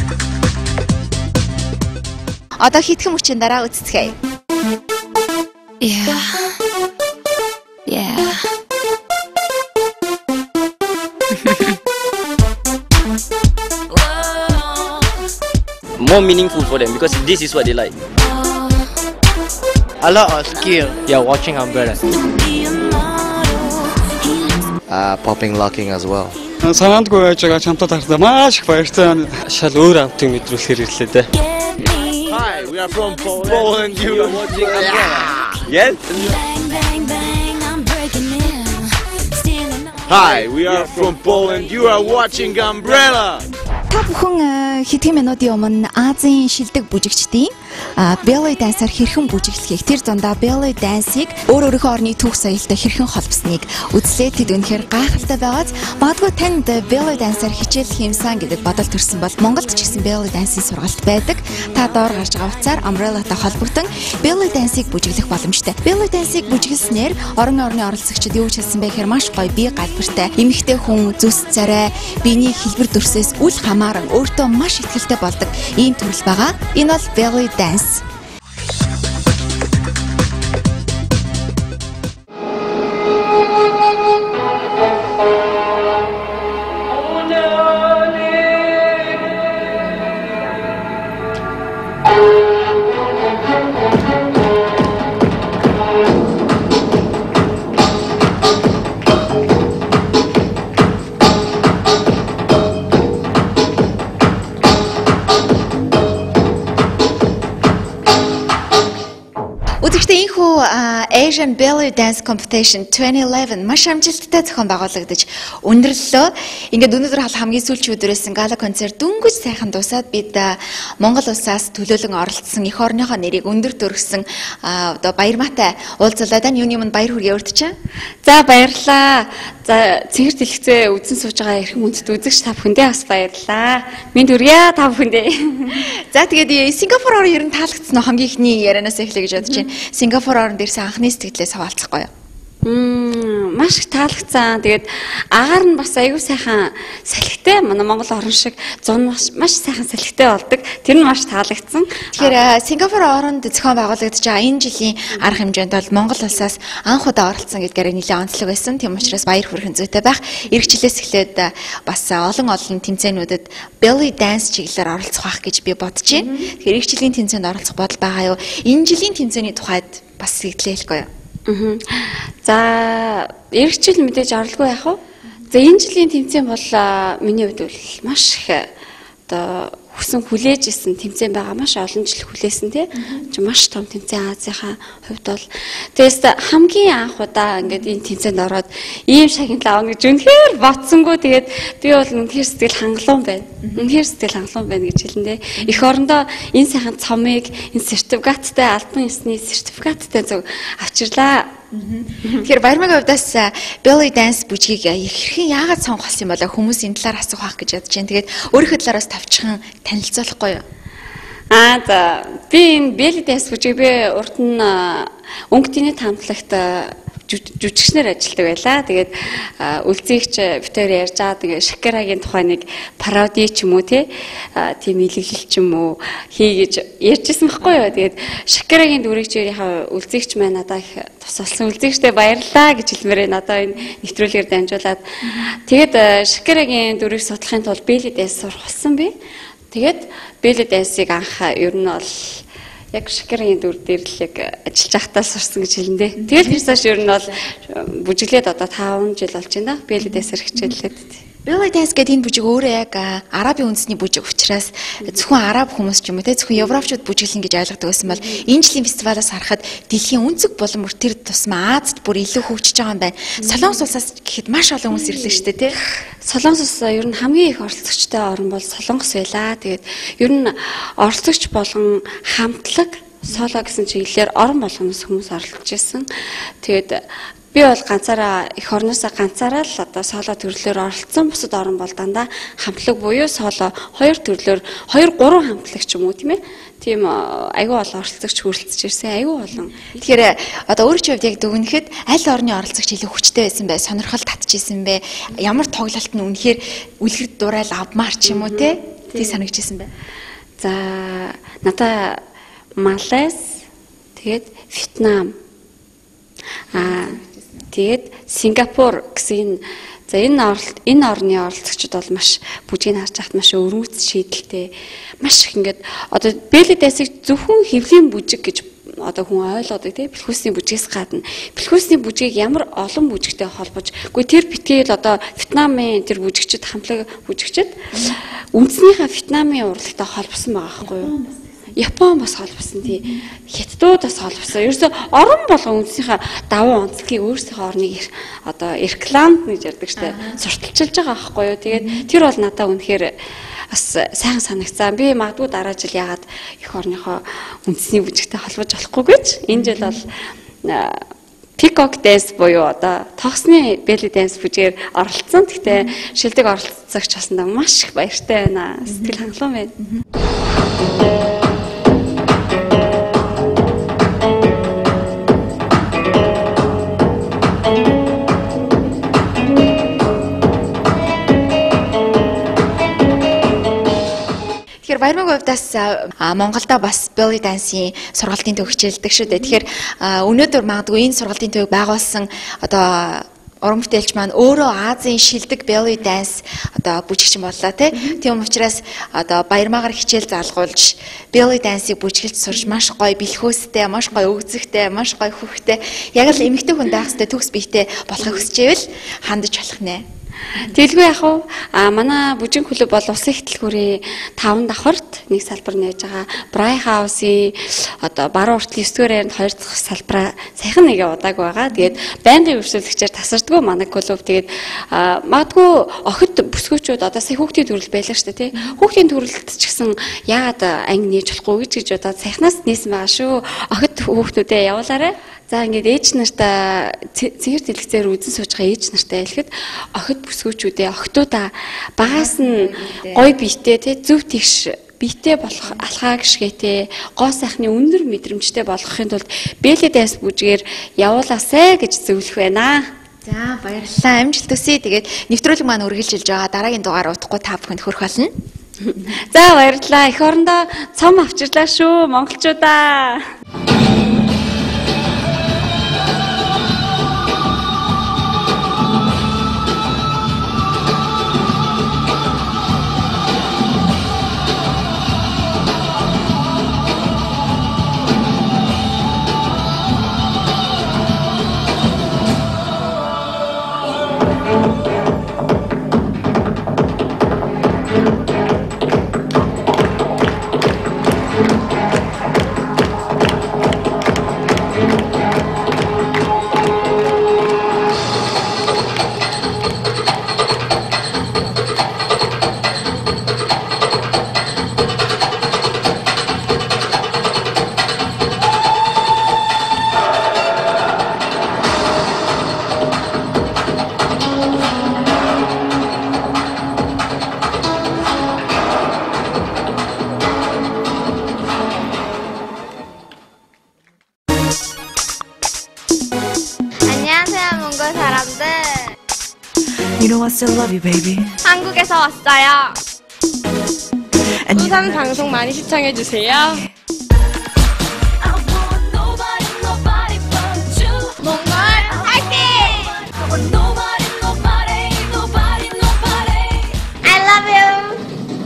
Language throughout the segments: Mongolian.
Одоо хитгэн мөчийн дараа үзцгээе. Yeah. More meaningful for them because this is what they like. A lot of skill. Yeah, watching Umbrella. Popping, locking as well. Санаандгүй байж байгаа чамтад харагдаа маш их баяртай. Шал өөр амтыг мэдрүүлэхээр ирлээ дээ. Hi, we are from Poland. You are watching Umbrella. Yes? Hi, we are from Poland. You are watching Umbrella. Та бүхэн хэдхэн минутын өмнө Азийн шилдэг бүжигчдийн belly dance-аар хэрхэн бүжиглэхийг тэр дундаа belly dance-ийг өөрийнхөө орны түүх соёлтой хэрхэн холбосныг үзлээ. Тэд үнэхээр гайхалтай байгааз магадгүй танд belly dance-аар хичээл хиймсэн гэдэг бодол төрсөн бол Монголд ч гэсэн belly dance-ийн сургалт байдаг. Та доор гарч байгаа утсаар Umbrella-тай холбогдсон belly dance-ийг бүжиглэх боломжтой. Belly dance-ийг бүжиглснээр орон орны оролцогчид юу ч хэлсэн бэ гэхээр маш гоё бие галбартай, эмэгтэй хүн зүс царай, биений хэлбэр дүрсээс үл хамааран өөртөө маш ихтгэлтэй болдог ийм төрөл байгаа. Энэ бол belly dance. Asian Belly Dance Competition 2011 маш амжилттай зохион байгуулагдаж өндөрлөлөө. Ингээд өнөөдөр хамгийн сүүлчийн өдрөөс гала концерт дөнгөж сайхан дуусаад бид Монгол улсаас төлөөлөн оролцсон эх орныхоо нэрийг өндөр төргсөн одоо баярмаатай уулзлаа. Тань юуны өмнө баяр хүргэе урьдчаа. За баярлаа. За цэгэр дэлгэцээ үзэн сууж байгаа эрхэм хүндэт үзэгч та бүхэндээ бас баярлаа. Минь хүргье та бүхэндээ. За тэгээд Сингапуроор ер нь таалагдсан хамгийн ихний ярианаас эхлэе гэж бодож байна. Сингапур орнд ирсэн анхны сэтгэлээс хаваалцахгүй юу? Маш их таалагдсан. Тэгээд агаар нь бас аюу сайхан салхитай. Манай Монгол орн шиг зун маш сайхан салхитай болдог. Тэр нь маш таалагдсан. Тэгэхээр Сингапур оронд зохион байгуулагдаж байгаа энэ жилийн арга хэмжээнд бол Монгол улсаас анх удаа оролцсон гэдгээр нэлээд онцлог байсан. Тийм учраас баяр хүрхэн зүйтэй байх. Ирэх жилээс эхлээд бас олон тэмцээнүүдэд belly dance чиглэлээр оролцох байх гэж би бодож байна. Тэгэхээр ирэх жилийн тэмцээнд оролцох бодол байгаа юу? Энэ жилийн тэмцээний тухайд бас сэтлэхгүй юу? За ирэх жил мэдээж орлого яах вэ? За энэ жилийн тэмцээн бол миний хувьд бол маш их одоо хүсэн хүлээж исэн тэмцээн байгаа. Маш олон жил хүлээсэн тий. Маш том тэмцээн Азийнхаа хувьд бол тэгээс хамгийн анх удаа ингээд энэ тэмцээнд ороод ийм шагналаа авна гэж үнэхээр ботсонгүй. Тэгээд би бол үнэхээр сэтгэл хангалуун байна. Үнэхээр сэтгэл хангалуун байна гэж хэлэндээ. Эх орондоо энэ сайхан цомыг энэ сертификаттай албан ёсны сертификаттай зөв авчирлаа. Тэгэхээр баярмаг хувьдаас belly dance бүжгийг хэрхэн яагаад сонгосон юм болоо хүмүүс энэ талаар асуух байх гэж бодож байна. Тэгээд өөрийнхөө талаараас тавчхан танилцуулахгүй юу? За би энэ belly dance бүжгийг би урд нь өнгөтний хамтлагт жүжигчнэр ажилладаг байлаа. Тэгээд үлзийгч битээр ярьж байгаа тэгээд Шакирагийн тухай нэг пароди ч юм уу тийм илэглэл ч юм уу хийгэж ярьжсэн байхгүй юу. Тэгээд Шакирагийн дүрийг чирийнхаа үлзийгч маань надад их тусалсан. Үлзийгчтэй баярлаа гэж хэлмээрээ надад энэ нэвтрүүлгээр дамжуулаад тэгээд Шакирагийн дүрийг судлахын тулд belly dance сурах болсон би. Тэгээд belly dance-ийг анх ер нь бол яг Шакирагийн дүр дээр л яг ажиллаж байхдаа сурсан гэж хэлэндээ. Тэгэл тэрс хойш ер нь бол бүжиглээд одоо 5 жил болж байна. Belly dance-ээр хичээллээд. Belly dance гэдэг энэ бүжиг өөрөө яг арабын үндэсний бүжиг учраас зөвхөн араб хүмүүс ч юм уу те зөвхөн европчууд бүжиглэн гэж ойлгодог байсан бол энэ жилийн фестивалаас харахад дэлхийн өнцөг болон бүр тэр тусмаа Азад бүр илүү хөгжиж байгаа юм байна. Солонгос улсаас гэхэд маш олон хүмүүс ирлээ шүү дээ те. Солонгос улс ер нь хамгийн их оролцогчтой орн бол Солонгос байлаа. Тэгээд ер нь оролцогч болон хамтлаг соло гэсэн чиглэлээр орон болгоноос хүмүүс оролцож байсан. Тэгээд би бол ганцаараа эх орноосоо ганцаараа л одоо соло төрлөөр оролцсон. Бусад орн бол дандаа хамтлаг буюу соло хоёр төрлөөр 2-3 хамтлаг ч юм уу тийм ээ. Тийм айгүй олон оролцогч хүрэлцэж ирсэн. Айгүй олон. Тэгэхээр одоо өөрийнхөө хувьд яг дүгнэхэд аль орны оролцогч илүү хүчтэй байсан бэ? Сонирхол татчихсан бэ? Ямар тоглолт нь үнэхээр үлгэр дурайл авмаар ч юм уу те? би санагдчихсан байна. За надаа Малайз, тэгээд Вьетнам, тэгээд Сингапур гэсэн энэ орны оролцогчид бол маш бүжгийг харж хахад маш өргөц шийдэлтэй маш их ингээд одоо бэлэд дайсыг зөвхөн хэвлийн бүжиг гэж одоо хүн ойлгодог тийм бэлхүүсний бүжгээс гадна бэлхүүсний бүжгийг ямар олон бүжигтэй холбож үгүй тэр битгээл одоо Вьетнамын тэр бүжигчд хамтлаг бүжигчд үндснийхээ Вьетнамын урлагтай холбосон байгаа байхгүй юу? Япон бас холбосон тий. Хятадуудаас холбосон. Ерөөсө орон болгон үндснийхээ давуу онцлогийг өөрсдийнхөө орныг одоо реклам гэж ярьдаг штэ. Сурталчилж байгаа байхгүй юу? Тэгээд тэр бол надад үнэхээр бас сайхан санагцсан. Би магадгүй дараа жил яагаад эх орныхоо үндэсний бүжигтэй холбож болохгүй гэж энэ жил бол Peacock dance буюу одоо тогсны belly dance бүжгээр оролцсон. Гэхдээ шилдэг оролцогч басна маш их баяртай байна. Сэтгэл хангалуун байна. Тэгэхээр баярмаг хувьдаас Монголда бас belly dance-ийн сургалтын төв хичээлдэг шүү дээ. Тэгэхээр өнөөдөр магадгүй энэ сургалтын төвийг байгуулсан одоо уран бүтээлч маань өөрөө Азийн шилдэг belly dance одоо бүжигч боллоо тийм учраас одоо баярмаагаар хичээл залгуулж belly dance-ийг бүжиглж сурч маш гоё бэлхөөстэй, маш гоё өгзөгтэй, маш гоё хөвгтэй яг л эмэгтэй хүн байх хэвээр төгс биетэй болохыг хүсчихвэл хандаж болох нэ. Тэлгүй яг уу манай бүжиг клуб бол Улсын хөтөлбөрийн 5 давхарт нэг салбар нээж байгаа. Брай хаусын одоо баруун хүртэл 9 дугаар 2 дахь салбараа саяхан нэг удааг байгаа. Тэгээд байнгын өрсөлдөгчээр тасардгүй манай клуб тэгээд магадгүй охид бүсгүүчүүд одоо сая хүүхдийн төрөл байлаа шүү дээ тий. Хүүхдийн төрөлд ч гэсэн яагаад анги нээж болохгүй гэж одоо саяхнаас нээсэн байгаа шүү. Охид хүүхдүүдээ явуулаарай. За ингээд ээж нартаа цэгэр дэлгэцээр үзэн сууж байгаа ээж нартаа хэлэхэд охид бүсгүүчүүдээ охтуудаа багаас нь гой биетэй тий зөв тэгш биетэй болох алхаа гიშгээтэй гоо сайхны өндөр мэдрэмжтэй болгохын тулд belly dance бүжгээр явуулаасай гэж зөвлөх байна. За баярлалаа. Амжилт төсөө. Тэгээд нэвтрүүлэг маань үргэлжилж байгаа. Дараагийн дугаар утгагүй та бүхэнд хүрэх болно. За баярлалаа. Эх орондоо цом авчирлаа шүү монголчуудаа. You know I still love you, baby. 한국에서 왔어요. 부산 방송 많이 시청해 주세요. 몽골 화이팅! I love you.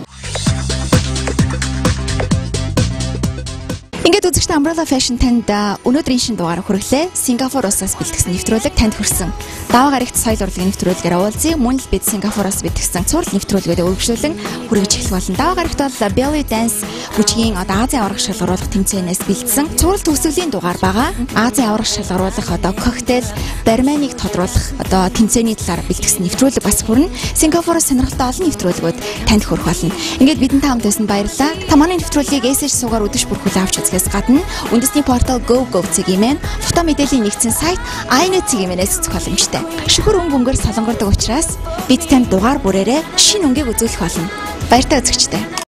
Ингээд үзэгчтэй Umbrella Fashion танд өнөөдрийн шин дугаар хүргэлээ. Сингапур улсаас бэлтгэсэн нэвтрүүлэг танд хүрсэн. Даваа гарагт соёл урлагийн нэвтрүүлгээр уулзъя. Мөн л бид Сингапуроос бэлтгэсэн цуврал нэвтрүүлгүүдэд үргэлжлүүлэн хүргэж эхлэх болно. Даваа гарагт бол belly dance бүжгийн одоо Азийн аврах шалгаруулах тэмцээнээс бэлдсэн цуврал төгсгөлийн дугаар байгаа. Азийн аврах шалгаруулах одоо коктейл, барменыг тодруулах одоо тэмцээний талаар бэлтгэсэн нэвтрүүлэг бас хүрнэ. Сингапуроос сонирхолтой олон нэвтрүүлгүүд танд хүрэх болно. Ингээд бидэнтэй хамт байсан баярлалаа. Та манай нэвтрүүлгийг SH суугаар өдөж бүрхүүл авч үзэхээс гадна үндэсний портал go.cg-ийн фото мэдээллийн нэгдсэн сайт iNet-ийн-ээс үзэх боломжтой. Шүхэр өнгөнгөөр солонгордог учраас бид танд дугаар бүрээрээ шинэ өнгийг үзүүлэх болно. Баяртай үзэгчтэй.